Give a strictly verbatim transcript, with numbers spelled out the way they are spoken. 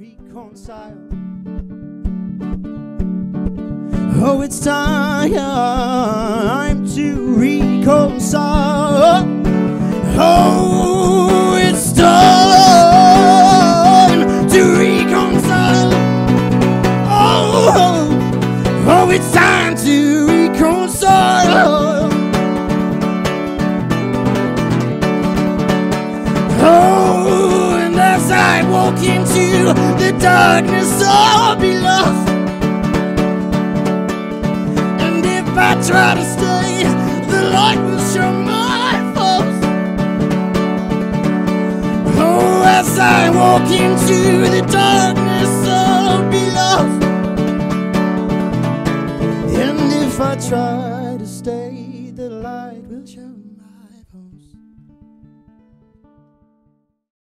reconcile. Oh, it's time to reconcile. Oh, it's time to reconcile. Oh, oh, oh, it's time to reconcile. Oh, and as I walk into the darkness, I'll be lost. And if I try to stay, the light will show my faults. Oh, as I walk into the darkness, I'll be lost. And if I try